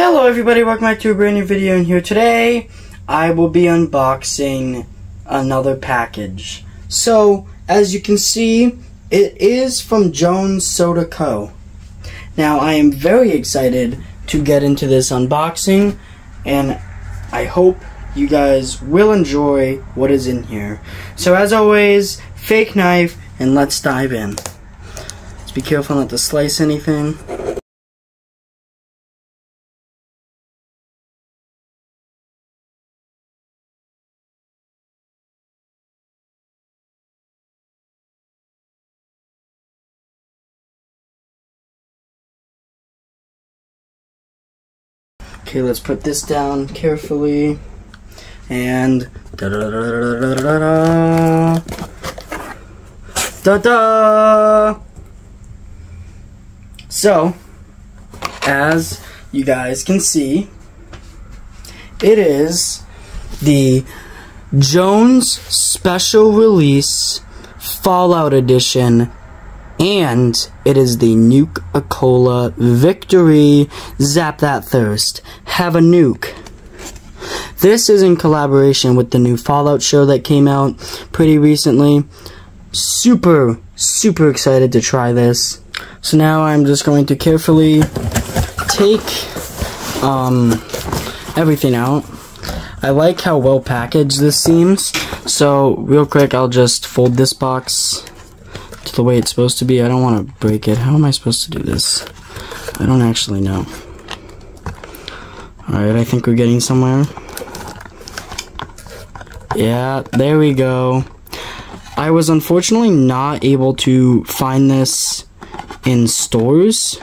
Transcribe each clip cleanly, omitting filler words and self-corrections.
Hello everybody, welcome back to a brand new video, and here today I will be unboxing another package. So, as you can see, it is from Jones Soda Co. Now, I am very excited to get into this unboxing, and I hope you guys will enjoy what is in here. So, as always, fake knife, and let's dive in. Let's be careful not to slice anything. Okay, let's put this down carefully, and da-da! So, as you guys can see, it is the Jones Special Release Fallout Edition, and it is the Nuka Victory. Zap that thirst. Have a nuke. This is in collaboration with the new Fallout show that came out pretty recently. Super excited to try this. So now I'm just going to carefully take everything out. I like how well packaged this seems. So real quick, I'll just fold this box to the way it's supposed to be. I don't want to break it. How am I supposed to do this? I don't actually know. Alright, I think we're getting somewhere. Yeah, there we go. I was unfortunately not able to find this in stores.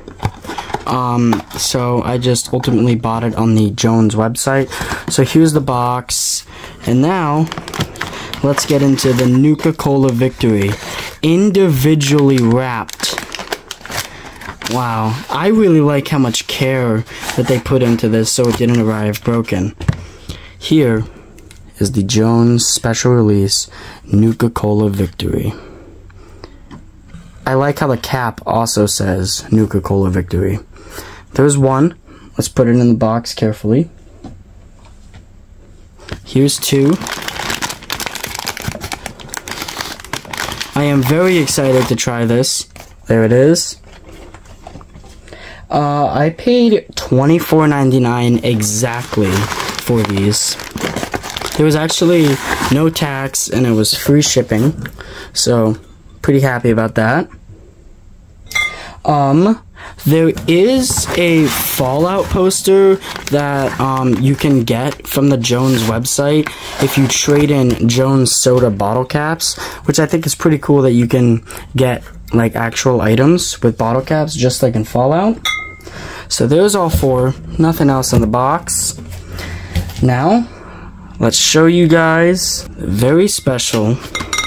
So I just ultimately bought it on the Jones website. So here's the box. And now, let's get into the Nuka Victory. Individually wrapped. Wow, I really like how much care that they put into this so it didn't arrive broken. Here is the Jones Special Release Nuka Victory. I like how the cap also says Nuka Victory. There's one. Let's put it in the box carefully. Here's two. I am very excited to try this. There it is. I paid $24.99 exactly for these. There was actually no tax and it was free shipping, so pretty happy about that. There is a Fallout poster that you can get from the Jones website if you trade in Jones soda bottle caps, which I think is pretty cool that you can get like actual items with bottle caps just like in Fallout. So there's all four, nothing else in the box. Now, let's show you guys the very special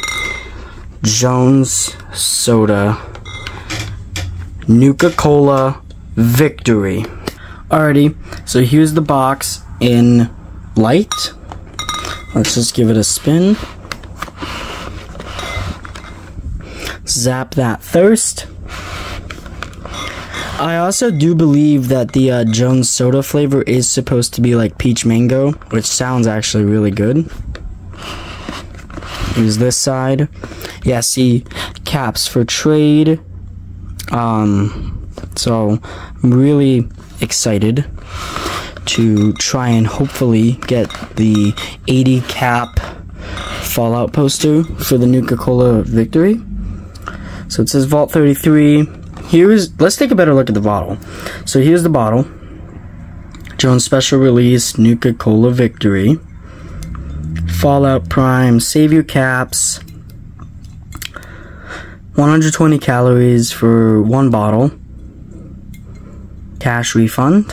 Jones Soda Nuka Victory. Alrighty, so here's the box in light. Let's just give it a spin. Zap that thirst. I also do believe that the Jones soda flavor is supposed to be like peach mango, which sounds actually really good. Here's this side. Yeah, see, caps for trade. So I'm really excited to try and hopefully get the 80 cap Fallout poster for the Nuka Victory. So it says Vault 33. Let's take a better look at the bottle. So here's the bottle. Jones Special Release Nuka Victory. Fallout Prime, save your caps. 120 calories for one bottle. Cash refund.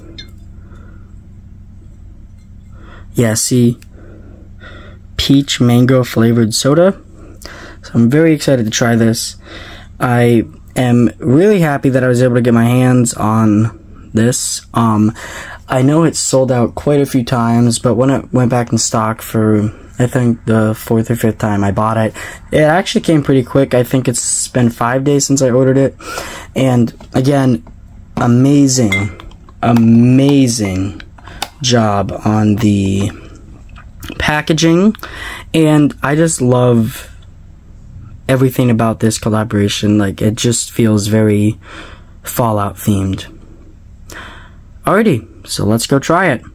Yeah, see, peach mango flavored soda. So I'm very excited to try this. I am really happy that I was able to get my hands on this. I know it's sold out quite a few times, but when it went back in stock for, I think, the 4th or 5th time I bought it, it actually came pretty quick. I think it's been 5 days since I ordered it. And again, amazing amazing job on the packaging, and I just love everything about this collaboration. Like, it just feels very Fallout themed. Alrighty, so let's go try it.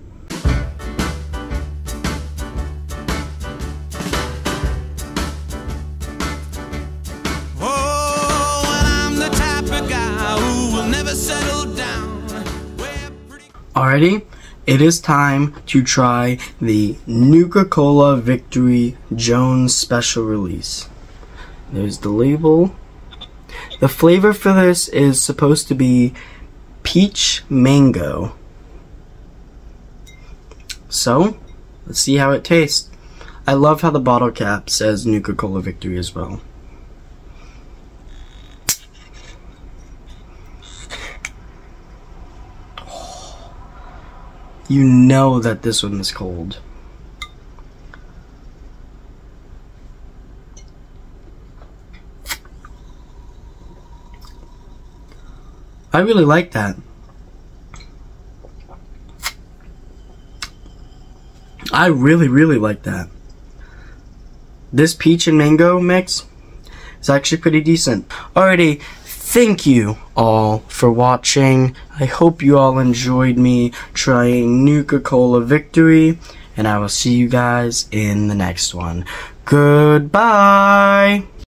Alrighty, it is time to try the Nuka-Cola Victory Jones Special Release. There's the label. The flavor for this is supposed to be peach mango. So, let's see how it tastes. I love how the bottle cap says Nuka-Cola Victory as well. You know that this one is cold. I really like that. I really like that. This peach and mango mix is actually pretty decent. Alrighty, thank you all for watching. I hope you all enjoyed me trying Nuka-Cola Victory, and I will see you guys in the next one. Goodbye!